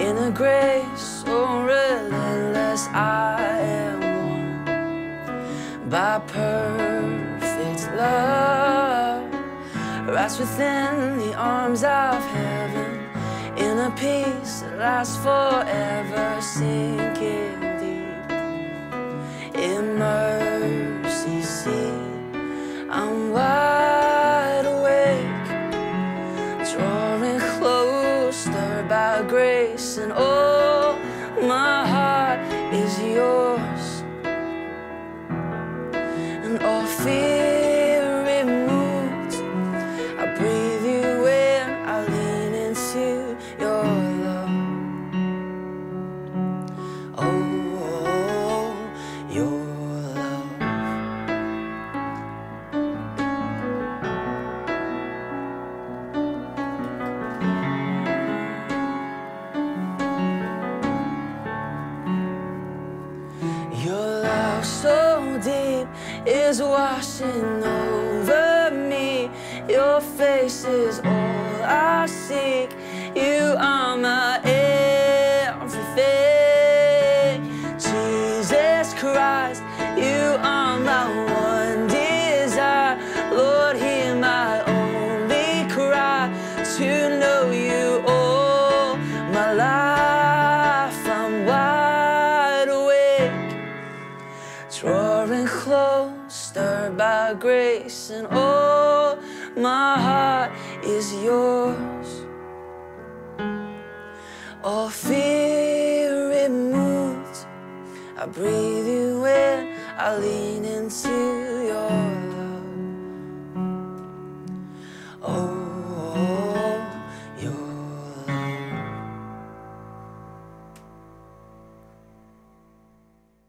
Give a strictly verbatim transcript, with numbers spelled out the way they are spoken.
In a grace so relentless, I am won by perfect love. Rests within the arms of heaven, in a peace that lasts forever, sinking deep in mercy's sea. I'm wide awake, drawing close, stirred by grace, and oh, my heart is yours, and all fear removed. I breathe you in, I lean into your love. Oh, your love. Your love so deep is washing over me. Your face is all I seek. You are my everything. Jesus Christ, you are my one desire. Lord, hear my only cry, to know you all my life. I'm wide awake, drawing close, stirred by grace, and oh, my heart is yours. All fear removed, I breathe you in, I lean into